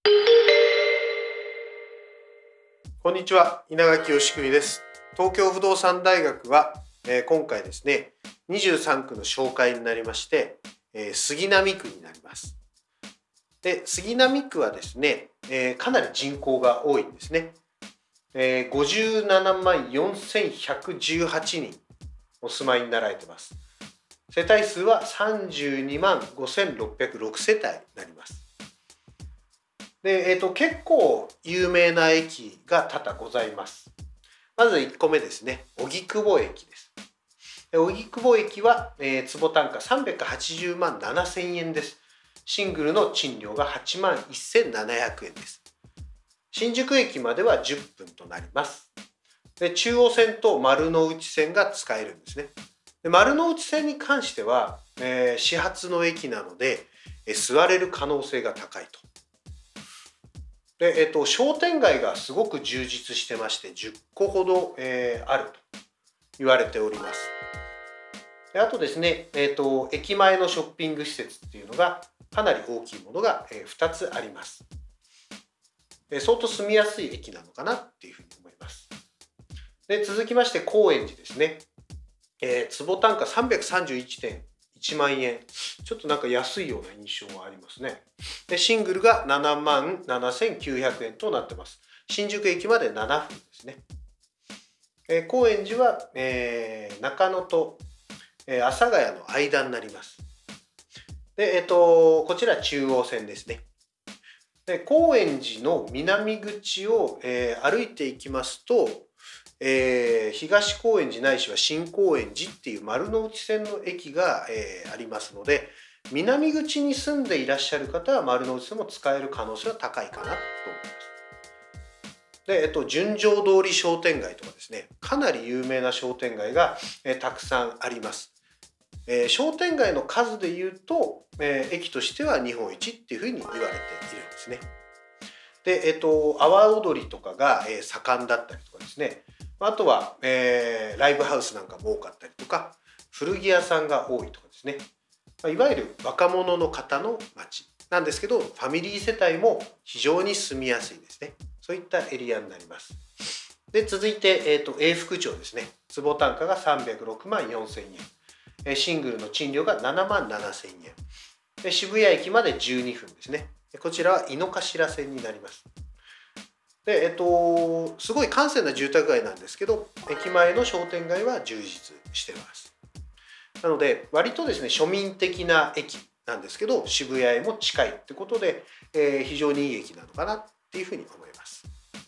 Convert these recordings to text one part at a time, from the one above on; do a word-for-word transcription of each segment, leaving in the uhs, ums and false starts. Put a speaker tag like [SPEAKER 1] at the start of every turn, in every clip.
[SPEAKER 1] こんにちは、稲垣義邦です。東京不動産大学は、えー、今回ですね、にじゅうさんくの紹介になりまして、えー、杉並区になります。で、杉並区はですね、えー、かなり人口が多いんですね。えー、ごじゅうななまんよんせんひゃくじゅうはちにんお住まいになられています。世帯数はさんじゅうにまんごせんろっぴゃくろくせたいになります。で、えーと、結構有名な駅が多々ございます。まずいっこめですね、荻窪駅です。荻窪駅は、えー、坪単価さんびゃくはちじゅうまんななせんえんです。シングルの賃料がはちまんせんななひゃくえんです。新宿駅まではじゅっぷんとなります。で、中央線と丸ノ内線が使えるんですね。で、丸ノ内線に関しては、えー、始発の駅なので、えー、座れる可能性が高いと。で、えっと、商店街がすごく充実してまして、じゅっこほど、えー、あると言われております。で、あとですね、えっと、駅前のショッピング施設っていうのがかなり大きいものが、えー、ふたつあります。で、相当住みやすい駅なのかなっていうふうに思います。で、続きまして高円寺ですね。えー、坪単価 さんびゃくさんじゅういってんいちまんえん。ちょっとなんか安いような印象がありますね。で、シングルがななまんななせんきゅうひゃくえんとなってます。新宿駅までななふんですね。えー、高円寺は、えー、中野と、えー、阿佐ヶ谷の間になります。で、えっと、こちら中央線ですね。で、高円寺の南口を、えー、歩いていきますと、えー、東高円寺ないしは新高円寺っていう丸ノ内線の駅が、えー、ありますので、南口に住んでいらっしゃる方は丸の内でも使える可能性は高いかなと思います。で、えっと、純情通り商店街とかですね、かなり有名な商店街が、えー、たくさんあります。えー、商店街の数でいうと、えー、駅としては日本一っていうふうに言われているんですね。で、えっと、阿波踊りとかが、えー、盛んだったりとかですね、あとは、えー、ライブハウスなんかも多かったりとか、古着屋さんが多いとかですね、いわゆる若者の方の街なんですけど、ファミリー世帯も非常に住みやすいですね。そういったエリアになります。で、続いて、えーと、永福町ですね。坪単価がさんびゃくろくまんよんせんえん。シングルの賃料がななまんななせんえん。で、渋谷駅までじゅうにふんですね。こちらは井の頭線になります。で、えっと、すごい閑静な住宅街なんですけど、駅前の商店街は充実しています。なので、割とですね、庶民的な駅なんですけど、渋谷へも近いってことで、えー、非常にいい駅なのかなっていうふうに思います。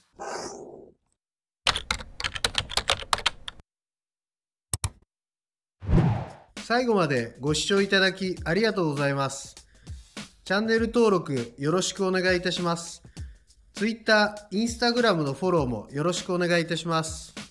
[SPEAKER 2] 最後までご視聴いただきありがとうございます。チャンネル登録よろしくお願いいたします。Twitter、Instagram のフォローもよろしくお願いいたします。